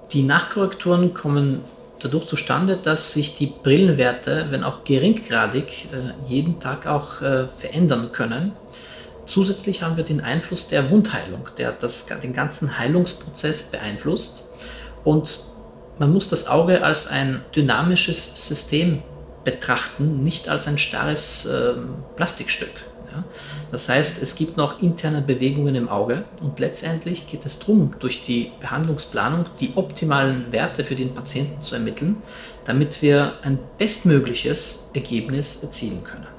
Die Nachkorrekturen kommen dadurch zustande, dass sich die Brillenwerte, wenn auch geringgradig, jeden Tag auch verändern können. Zusätzlich haben wir den Einfluss der Wundheilung, der den ganzen Heilungsprozess beeinflusst. Und man muss das Auge als ein dynamisches System betrachten, nicht als ein starres Plastikstück. Ja? Das heißt, es gibt noch interne Bewegungen im Auge und letztendlich geht es darum, durch die Behandlungsplanung die optimalen Werte für den Patienten zu ermitteln, damit wir ein bestmögliches Ergebnis erzielen können.